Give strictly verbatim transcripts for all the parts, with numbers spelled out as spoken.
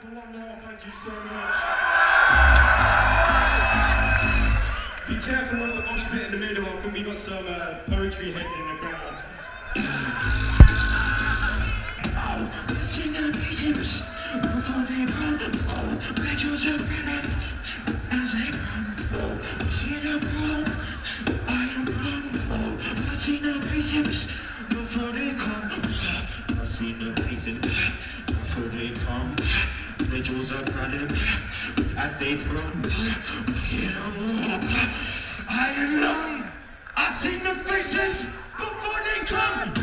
for one more, thank you so much. Be careful of the mosh pit in the middle, I think we got some uh, poetry heads in the crowd. Sing the pieces before they come. Rituals are running as they run. In a room, I am wrong. I see the pieces before they come. I see the pieces before they come. Rituals are running as they run. In a room, I am wrong. I see the faces before they come.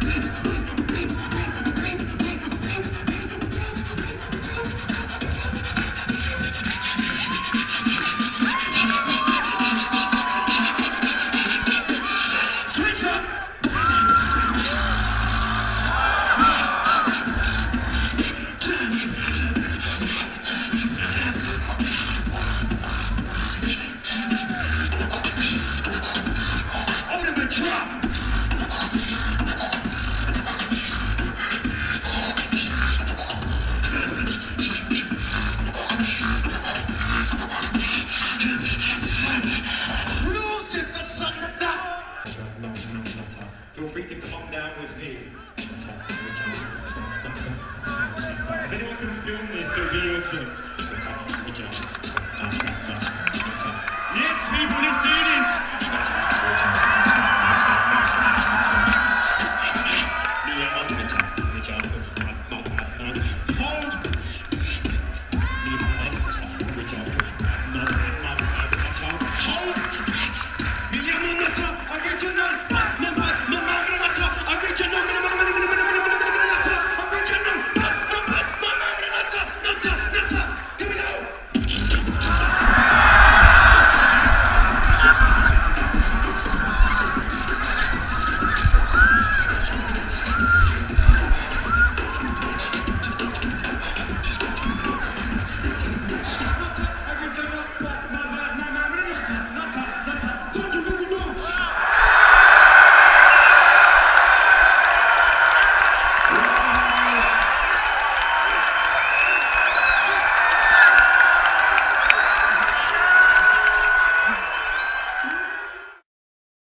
Feel free to calm down with me. If anyone can film this, it'll be awesome. Yes, people, let's do this.